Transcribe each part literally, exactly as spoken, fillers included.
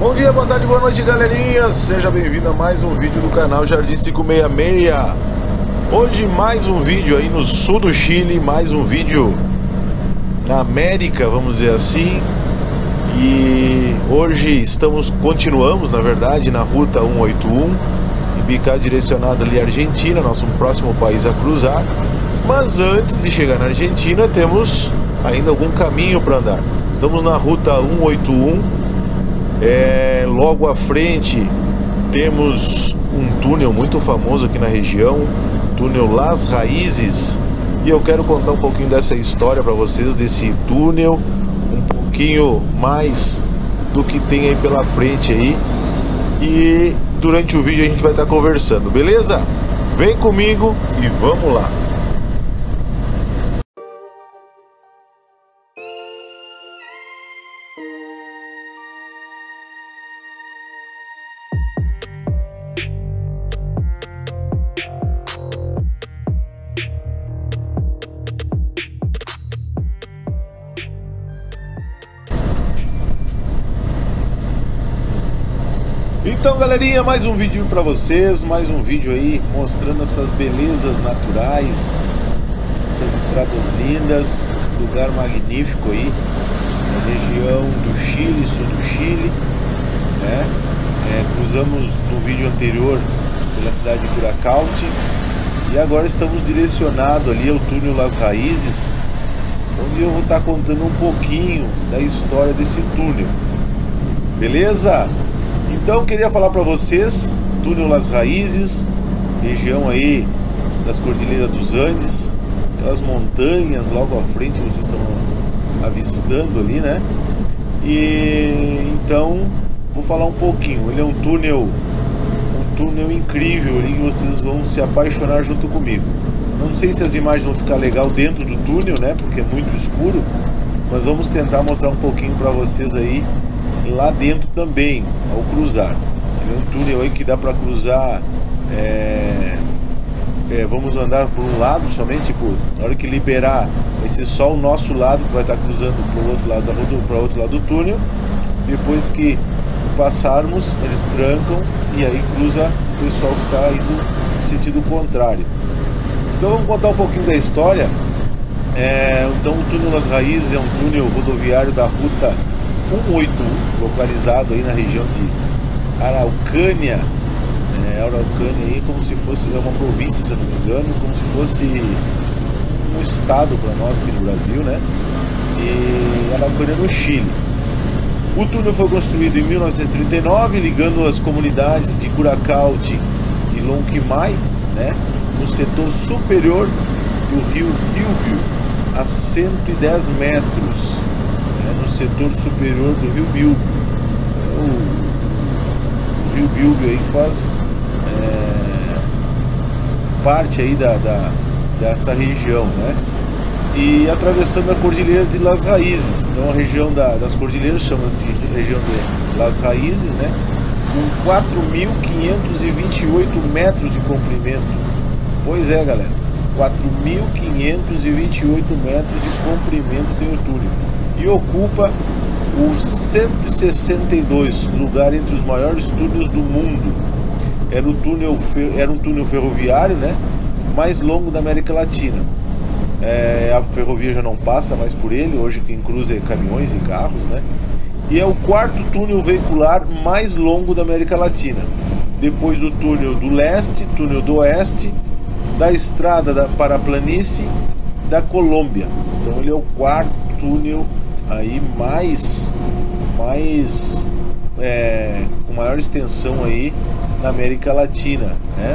Bom dia, boa tarde, boa noite, galerinha. Seja bem-vindo a mais um vídeo do canal Jardim quinhentos e sessenta e seis. Hoje mais um vídeo aí no sul do Chile, mais um vídeo na América, vamos dizer assim. E hoje estamos, continuamos na verdade na ruta cento e oitenta e um, Ibica direcionado ali à Argentina, nosso próximo país a cruzar. Mas antes de chegar na Argentina temos ainda algum caminho para andar. Estamos na ruta cento e oitenta e um. É, logo à frente temos um túnel muito famoso aqui na região, túnel Las Raízes, e eu quero contar um pouquinho dessa história para vocês, desse túnel, um pouquinho mais do que tem aí pela frente aí, e durante o vídeo a gente vai estar conversando, beleza? Vem comigo e vamos lá! Então, galerinha, mais um vídeo para vocês, mais um vídeo aí mostrando essas belezas naturais, essas estradas lindas, lugar magnífico aí, na região do Chile, sul do Chile, né? É, cruzamos no vídeo anterior pela cidade de Curacauti e agora estamos direcionados ali ao túnel Las Raízes, onde eu vou estar contando um pouquinho da história desse túnel, beleza? Então queria falar para vocês, túnel Las Raízes, região aí das Cordilheiras dos Andes, aquelas montanhas logo à frente vocês estão avistando ali, né? E então vou falar um pouquinho. Ele é um túnel, um túnel incrível ali que vocês vão se apaixonar junto comigo. Não sei se as imagens vão ficar legal dentro do túnel, né? Porque é muito escuro, mas vamos tentar mostrar um pouquinho para vocês aí lá dentro também, ao cruzar. Ele é um túnel aí que dá para cruzar, é, é, vamos andar por um lado somente, tipo, na hora que liberar vai ser só o nosso lado que vai estar cruzando para o outro lado da rua, para o outro lado do túnel. Depois que passarmos, eles trancam e aí cruza o pessoal que está indo no sentido contrário. Então vamos contar um pouquinho da história. É, então o túnel Las Raízes é um túnel rodoviário da ruta cento e oitenta e um, localizado aí na região de Araucânia, é, Araucânia aí como se fosse, é uma província se eu não me engano, como se fosse um estado para nós aqui no Brasil, né? E Araucânia no Chile. O túnel foi construído em mil novecentos e trinta e nove, ligando as comunidades de Curacauti e Lonquimay, né, no setor superior do rio Biobío, a cento e dez metros. No setor superior do rio Biobío. O, o rio Biobío aí faz é, parte aí da, da, dessa região, né? E atravessando a Cordilheira de Las Raízes. Então a região da, das cordilheiras chama-se região de Las Raízes, né? Com quatro mil quinhentos e vinte e oito metros de comprimento. Pois é, galera, quatro mil quinhentos e vinte e oito metros de comprimento tem o túnel. E ocupa o cento e sessenta e dois, lugar entre os maiores túneis do mundo. Era, o túnel, era um túnel ferroviário, né, mais longo da América Latina. É, a ferrovia já não passa mais por ele, hoje quem cruza é caminhões e carros, né? E é o quarto túnel veicular mais longo da América Latina, depois do túnel do leste, túnel do oeste, da estrada da, para a planície da Colômbia. Então ele é o quarto túnel aí mais, mais é, com maior extensão aí na América Latina, né?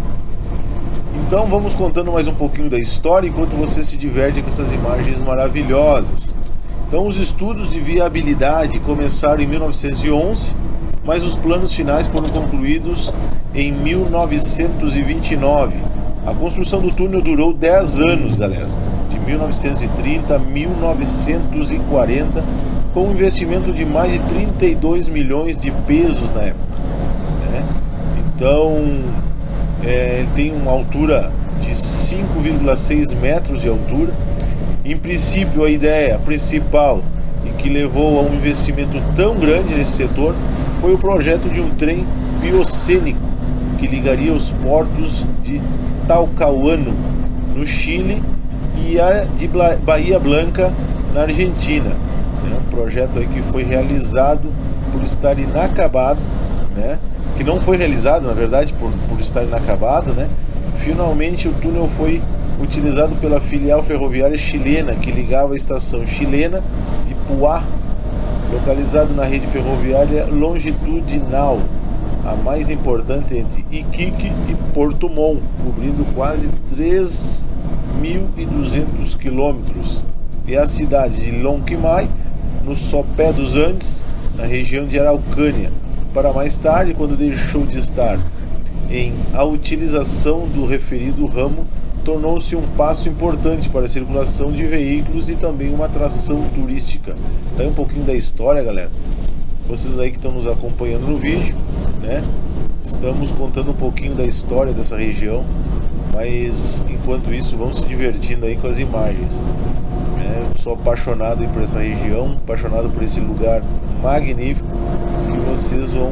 Então vamos contando mais um pouquinho da história enquanto você se diverte com essas imagens maravilhosas. Então os estudos de viabilidade começaram em mil novecentos e onze, mas os planos finais foram concluídos em mil novecentos e vinte e nove. A construção do túnel durou dez anos, galera, de mil novecentos e trinta a mil novecentos e quarenta, com um investimento de mais de trinta e dois milhões de pesos na época, né? Então é, ele tem uma altura de cinco vírgula seis metros de altura. Em princípio, a ideia principal e que levou a um investimento tão grande nesse setor foi o projeto de um trem biocênico que ligaria os portos de Talcahuano, no Chile, e a de Bahia Blanca, na Argentina. É um projeto aí que foi realizado por estar inacabado, né? Que não foi realizado, na verdade, por, por estar inacabado, né? Finalmente o túnel foi utilizado pela filial ferroviária chilena, que ligava a estação chilena de Puá, localizado na rede ferroviária longitudinal, a mais importante entre Iquique e Porto Montt, cobrindo quase três mil e duzentos quilômetros, e a cidade de Lonquimay, no sopé dos Andes, na região de Araucânia, para mais tarde, quando deixou de estar em a utilização do referido ramo, tornou-se um passo importante para a circulação de veículos e também uma atração turística. Tá aí um pouquinho da história, galera. Vocês aí que estão nos acompanhando no vídeo, né? Estamos contando um pouquinho da história dessa região, mas enquanto isso vamos se divertindo aí com as imagens. É, eu sou apaixonado aí por essa região, apaixonado por esse lugar magnífico que vocês vão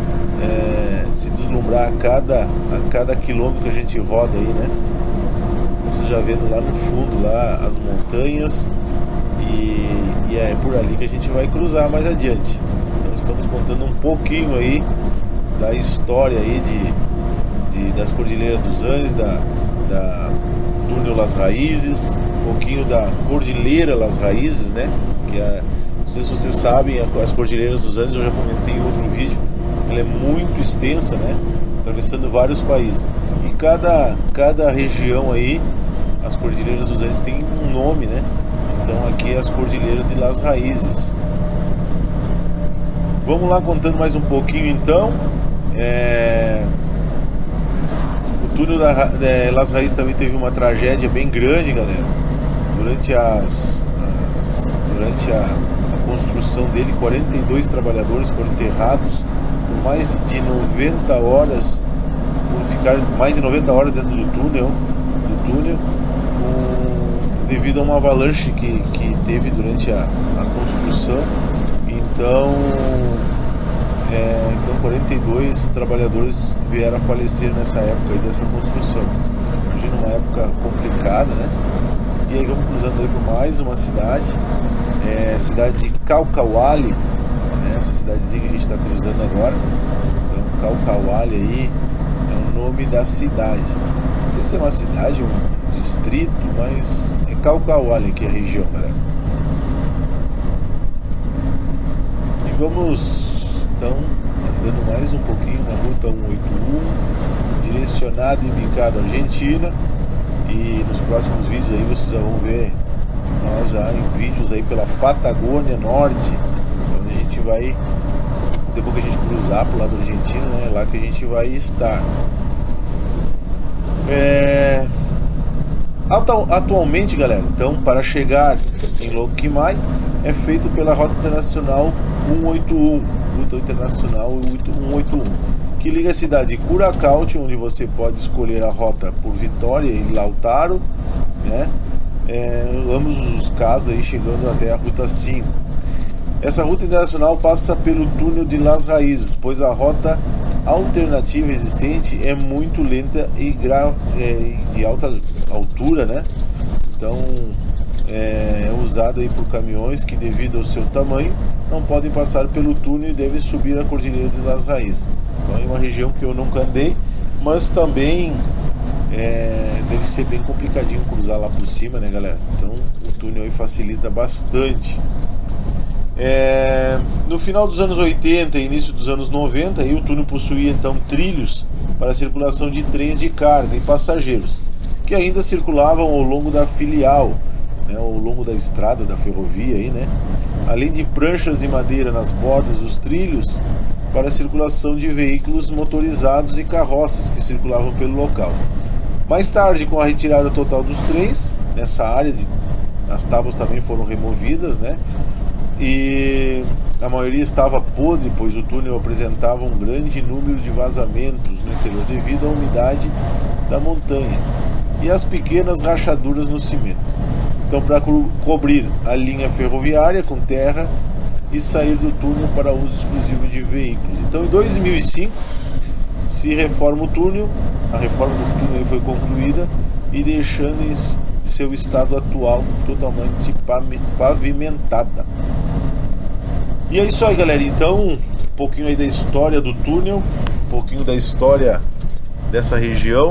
é, se deslumbrar a cada, a cada quilômetro que a gente roda aí, né? Você já vendo lá no fundo lá as montanhas e, e é por ali que a gente vai cruzar mais adiante. Então estamos contando um pouquinho aí da história aí de, de das Cordilheiras dos Andes, da, da Túnel Las Raízes, um pouquinho da Cordilheira Las Raízes, né? Que é, não sei se vocês sabem, as Cordilheiras dos Andes, eu já comentei em outro vídeo, ela é muito extensa, né? Atravessando vários países. E cada, cada região aí, as Cordilheiras dos Andes tem um nome, né? Então aqui é as Cordilheiras de Las Raízes. Vamos lá contando mais um pouquinho então. É... O túnel da é, Las Raízes também teve uma tragédia bem grande, galera. Durante as, as durante a, a construção dele, quarenta e dois trabalhadores foram enterrados por mais de noventa horas, por ficar mais de noventa horas dentro do túnel, do túnel, um, devido a uma avalanche que, que teve durante a, a construção. Então, é, então quarenta e dois trabalhadores vieram a falecer nessa época aí dessa construção. Imagina, uma época complicada, né? E aí vamos cruzando aí por mais uma cidade, é, a cidade de Calcauali, né? Essa cidadezinha que a gente está cruzando agora. Então Calcauali aí é o nome da cidade. Não sei se é uma cidade, um distrito, mas é Calcauali aqui a região, galera. E vamos então andando mais um pouquinho na ruta cento e oitenta e um, direcionado e bicado Argentina. E nos próximos vídeos aí vocês já vão ver nós já em vídeos aí pela Patagônia Norte, onde a gente vai, depois que a gente cruzar pro lado argentino, né, lá que a gente vai estar. É... Atualmente, galera, então para chegar em Lonquimay é feito pela Rota Internacional cento e oitenta e um, Ruta Internacional cento e oitenta e um, que liga a cidade de Curacaute, onde você pode escolher a rota por Vitória e Lautaro, né? É, ambos os casos aí chegando até a Ruta cinco. Essa ruta internacional passa pelo túnel de Las Raízes, pois a rota alternativa existente é muito lenta e gra é, de alta altura, né? Então é usada aí por caminhões que, devido ao seu tamanho, não podem passar pelo túnel e devem subir a Cordilheira de Las Raízes. Então é uma região que eu nunca andei, mas também é, deve ser bem complicadinho cruzar lá por cima, né, galera? Então o túnel aí facilita bastante. É, no final dos anos oitenta e início dos anos noventa, aí o túnel possuía então trilhos para a circulação de trens de carga e passageiros, que ainda circulavam ao longo da filial, né, ao longo da estrada da ferrovia aí, né? Além de pranchas de madeira nas bordas dos trilhos para a circulação de veículos motorizados e carroças que circulavam pelo local. Mais tarde, com a retirada total dos trens, nessa área de, as tábuas também foram removidas, né? E a maioria estava podre, pois o túnel apresentava um grande número de vazamentos no interior devido à umidade da montanha e às pequenas rachaduras no cimento. Então, para co cobrir a linha ferroviária com terra e sair do túnel para uso exclusivo de veículos. Então, em dois mil e cinco se reforma o túnel, a reforma do túnel foi concluída e deixando em seu estado atual totalmente pavimentada. E é isso aí, galera. Então, um pouquinho aí da história do túnel, um pouquinho da história dessa região,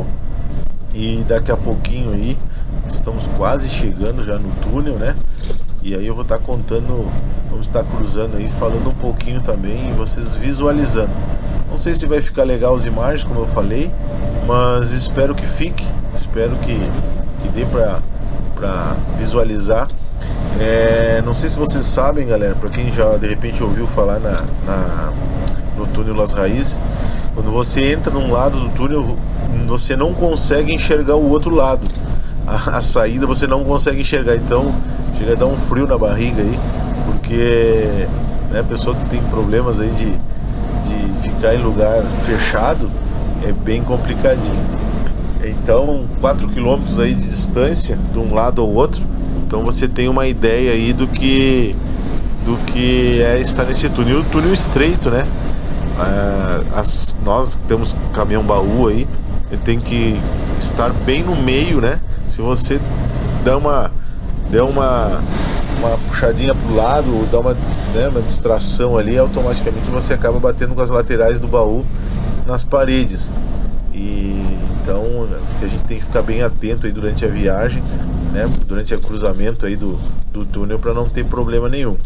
e daqui a pouquinho aí estamos quase chegando já no túnel, né? E aí eu vou estar contando, vamos estar cruzando aí, falando um pouquinho também e vocês visualizando. Não sei se vai ficar legal as imagens, como eu falei, mas espero que fique, espero que, que dê pra, pra visualizar. É, não sei se vocês sabem, galera, para quem já de repente ouviu falar na, na, no túnel Las Raízes, quando você entra num lado do túnel, você não consegue enxergar o outro lado. A, a saída você não consegue enxergar, então chega a dar um frio na barriga aí, porque, né, pessoa que tem problemas aí de, de ficar em lugar fechado é bem complicadinho. Então, quatro quilômetros aí de distância de um lado ao outro, então você tem uma ideia aí do que do que é estar nesse túnel. O túnel estreito, né? Ah, as, nós temos caminhão baú aí, ele tem que estar bem no meio, né? Se você dá uma der uma uma puxadinha pro lado, ou dá uma, né, uma distração ali, automaticamente você acaba batendo com as laterais do baú nas paredes. E então que a gente tem que ficar bem atento aí durante a viagem, né, durante o cruzamento aí do, do túnel, para não ter problema nenhum.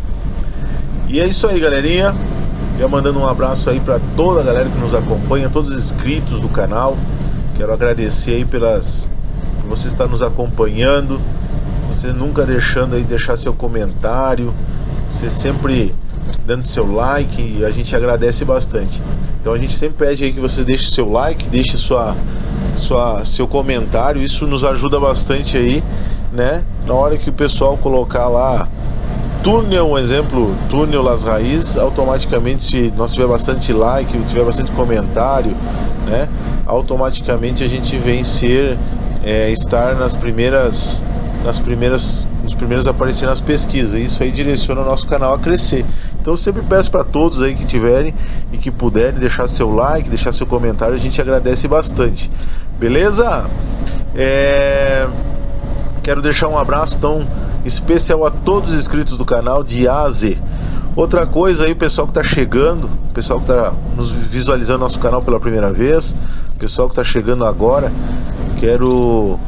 E é isso aí, galerinha. Eu mandando um abraço aí para toda a galera que nos acompanha, todos os inscritos do canal. Quero agradecer aí pelas por você estar nos acompanhando, você nunca deixando aí deixar seu comentário, você sempre dando seu like, e a gente agradece bastante. Então a gente sempre pede aí que vocês deixem seu like, deixe sua, sua, seu comentário, isso nos ajuda bastante aí, né? Na hora que o pessoal colocar lá túnel, um exemplo, túnel Las Raízes, automaticamente, se nós tiver bastante like, tiver bastante comentário, né? Automaticamente a gente vem ser, é, estar nas primeiras, nas primeiras, nos primeiros a aparecer nas pesquisas. Isso aí direciona o nosso canal a crescer. Então eu sempre peço para todos aí que tiverem e que puderem deixar seu like, deixar seu comentário, a gente agradece bastante. Beleza? É... Quero deixar um abraço então especial a todos os inscritos do canal de A a Z. Outra coisa aí, o pessoal que está chegando, o pessoal que está nos visualizando nosso canal pela primeira vez, o pessoal que está chegando agora, quero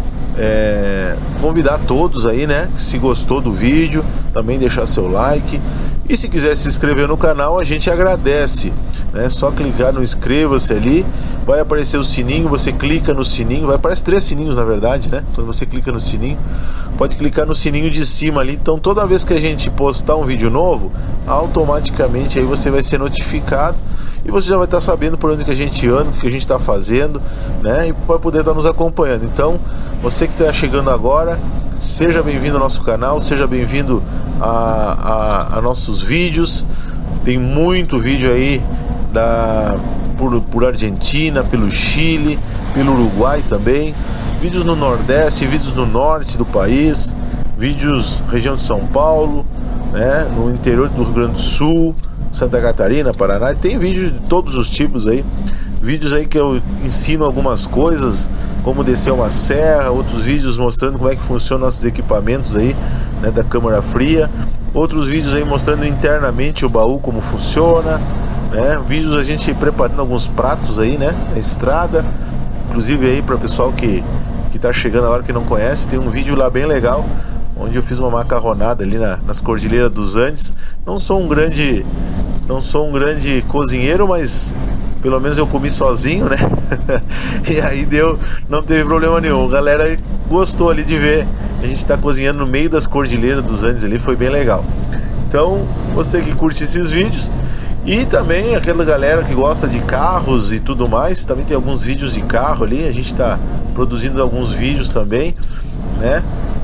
é, convidar todos aí, né, que se gostou do vídeo, também deixar seu like. E se quiser se inscrever no canal, a gente agradece, né? Só clicar no inscreva-se ali, vai aparecer o sininho, você clica no sininho, vai aparecer três sininhos na verdade, né? Quando você clica no sininho, pode clicar no sininho de cima ali, então toda vez que a gente postar um vídeo novo, automaticamente aí você vai ser notificado e você já vai estar sabendo por onde que a gente anda, o que a gente está fazendo, né? E vai poder estar nos acompanhando. Então, você que está chegando agora, seja bem-vindo ao nosso canal, seja bem-vindo a, a, a nossos vídeos. Tem muito vídeo aí da, por, por Argentina, pelo Chile, pelo Uruguai também. Vídeos no Nordeste, vídeos no Norte do país, vídeos região de São Paulo, né, no interior do Rio Grande do Sul, Santa Catarina, Paraná. Tem vídeo de todos os tipos aí. Vídeos aí que eu ensino algumas coisas, como descer uma serra, outros vídeos mostrando como é que funcionam nossos equipamentos aí, né, da câmara fria, outros vídeos aí mostrando internamente o baú como funciona, né, vídeos a gente preparando alguns pratos aí, né, na estrada, inclusive aí para o pessoal que que tá chegando agora, que não conhece, tem um vídeo lá bem legal, onde eu fiz uma macarronada ali na, nas Cordilheiras dos Andes. Não sou um grande não sou um grande cozinheiro, mas pelo menos eu comi sozinho, né? E aí deu, não teve problema nenhum. A galera gostou ali de ver a gente tá cozinhando no meio das Cordilheiras dos Andes ali, foi bem legal. Então, você que curte esses vídeos, e também aquela galera que gosta de carros e tudo mais, também tem alguns vídeos de carro ali, a gente tá produzindo alguns vídeos também, né?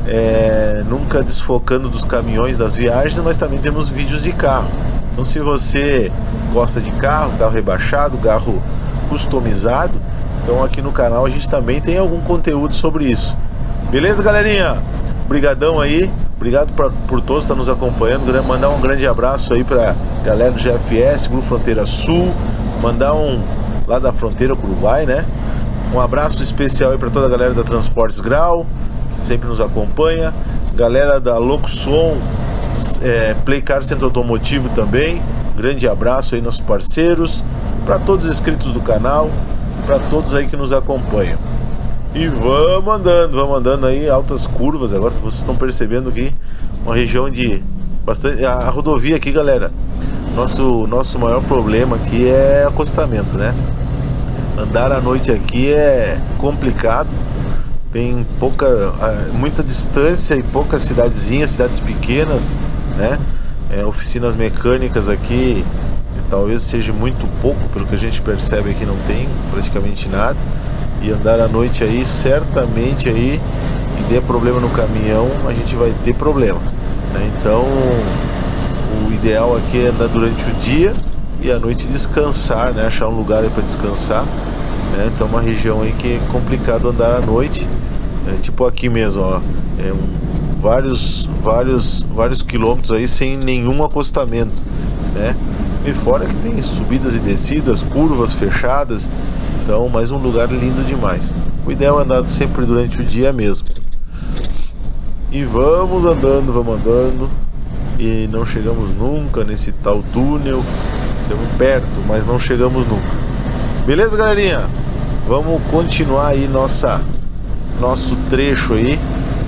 É, nunca desfocando dos caminhões, das viagens, mas também temos vídeos de carro. Então, se você gosta de carro, carro rebaixado, carro customizado, então aqui no canal a gente também tem algum conteúdo sobre isso. Beleza, galerinha? brigadão aí, obrigado pra, por todos que estão nos acompanhando. Mandar um grande abraço aí pra galera do G F S, Grupo Fronteira Sul, mandar um lá da fronteira com o Uruguai, né? Um abraço especial aí pra toda a galera da Transportes Grau, que sempre nos acompanha, galera da Locuson, é, Playcar Centro Automotivo também, grande abraço aí, nossos parceiros, para todos os inscritos do canal, para todos aí que nos acompanham. E vamos andando, vamos andando aí, altas curvas. Agora vocês estão percebendo que uma região de bastante... A rodovia aqui, galera, nosso, nosso maior problema aqui é acostamento, né? Andar à noite aqui é complicado. Tem pouca, muita distância e poucas cidadezinhas, cidades pequenas, né? É, oficinas mecânicas aqui, talvez seja muito pouco, pelo que a gente percebe aqui não tem praticamente nada. E andar à noite aí, certamente aí, e der problema no caminhão, a gente vai ter problema, né? Então, o ideal aqui é andar durante o dia e à noite descansar, né? Achar um lugar aí para descansar, né? Então, uma região aí que é complicado andar à noite, é, tipo aqui mesmo, ó, é um, vários, vários, vários quilômetros aí sem nenhum acostamento, né? E fora que tem subidas e descidas, curvas fechadas. Então, mais um lugar lindo demais. O ideal é andar sempre durante o dia mesmo. E vamos andando, vamos andando. E não chegamos nunca nesse tal túnel. Estamos perto, mas não chegamos nunca. Beleza, galerinha? Vamos continuar aí nossa, nosso trecho aí.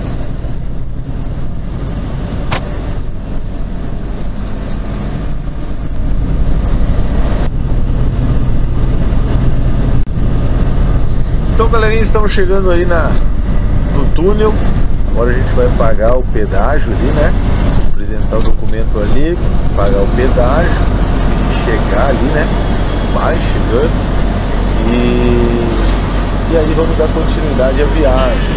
Então, galerinha, estamos chegando aí na, no túnel. Agora a gente vai pagar o pedágio ali, né? Apresentar o documento ali, pagar o pedágio, chegar ali, né? Vai chegando. E, e aí vamos dar continuidade à viagem.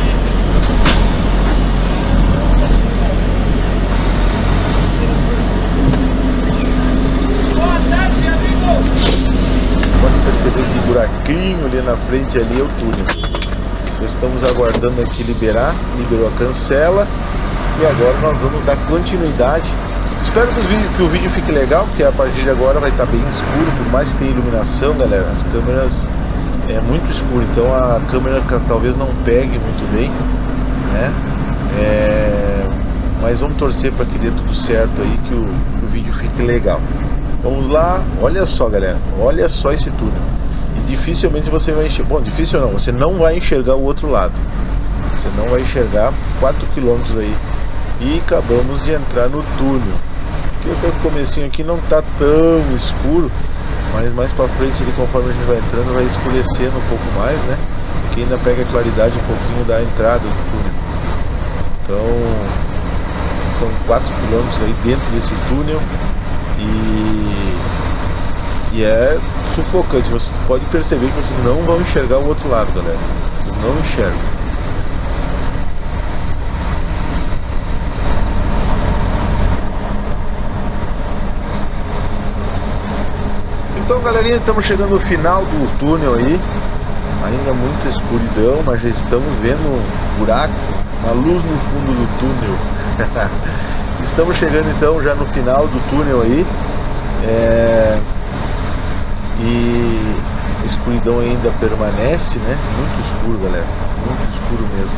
Boa tarde, amigo! Pode perceber que o buraquinho ali na frente ali é o túnel. Só estamos aguardando aqui liberar. Liberou a cancela. E agora nós vamos dar continuidade. Espero que, os vídeos, que o vídeo fique legal, porque a partir de agora vai estar bem escuro. Por mais que tenha iluminação, galera, as câmeras é muito escuro. Então a câmera talvez não pegue muito bem, né? É... Mas vamos torcer para que dê tudo certo aí, que o, que o vídeo fique legal. Vamos lá, olha só, galera, olha só esse túnel. E dificilmente você vai enxergar, bom, difícil não, você não vai enxergar o outro lado. Você não vai enxergar quatro quilômetros aí. E acabamos de entrar no túnel. Que o comecinho aqui não tá tão escuro, mas mais pra frente ali, conforme a gente vai entrando, vai escurecendo um pouco mais, né? Porque ainda pega a claridade um pouquinho da entrada do túnel. Então, são quatro quilômetros aí dentro desse túnel. E, e é sufocante. Você pode perceber que vocês não vão enxergar o outro lado, galera. Vocês não enxergam. Então, galerinha, estamos chegando no final do túnel aí. Ainda muita escuridão, mas já estamos vendo um buraco, uma luz no fundo do túnel. Estamos chegando então já no final do túnel aí, é... e a escuridão ainda permanece, né? Muito escuro, galera, muito escuro mesmo.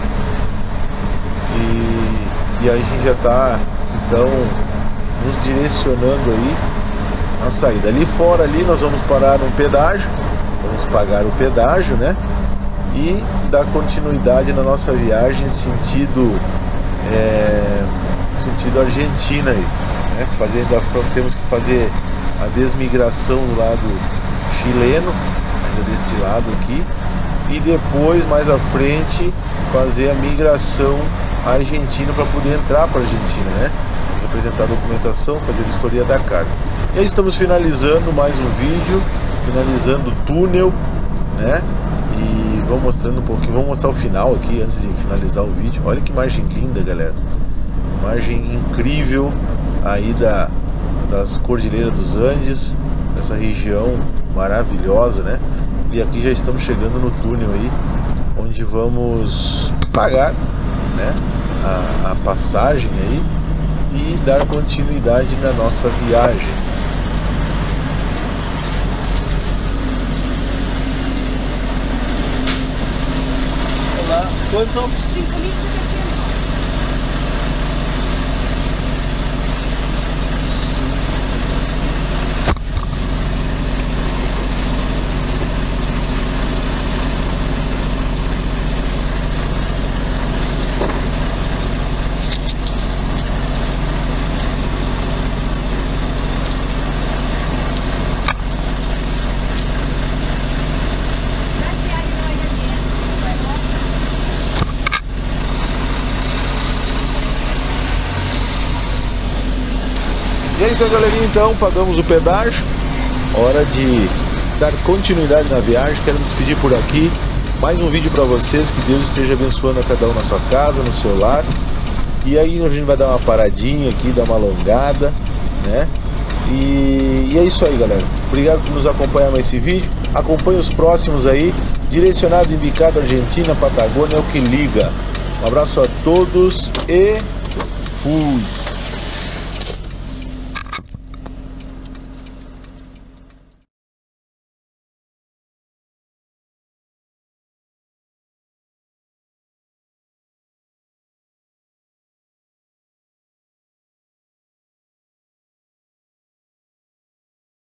E, e aí a gente já está então nos direcionando aí a saída. Ali fora ali nós vamos parar no pedágio, vamos pagar o pedágio, né? E dar continuidade na nossa viagem sentido é... sentido Argentina aí, né? Fazendo a, temos que fazer a desmigração do lado chileno, ainda desse lado aqui, e depois mais à frente fazer a migração argentina para poder entrar para a Argentina, né? Apresentar a documentação, fazer a vistoria da carga. E aí estamos finalizando mais um vídeo, finalizando o túnel, né? E vou mostrando um pouquinho, vou mostrar o final aqui antes de finalizar o vídeo. Olha que imagem linda, galera. Imagem incrível aí da, das Cordilheiras dos Andes, essa região maravilhosa, né? E aqui já estamos chegando no túnel aí, onde vamos pagar, né? a, a passagem aí e dar continuidade na nossa viagem. Olá, quanto? cinco mil e setecentos. E é isso aí, galerinha, então pagamos o pedágio, hora de dar continuidade na viagem. Quero me despedir por aqui, mais um vídeo para vocês, que Deus esteja abençoando a cada um na sua casa, no seu lar. E aí a gente vai dar uma paradinha aqui, dar uma alongada, né? E, e é isso aí, galera, obrigado por nos acompanhar nesse vídeo, acompanhe os próximos aí, direcionado em Bicada, Argentina, Patagônia, é o que liga. Um abraço a todos e fui!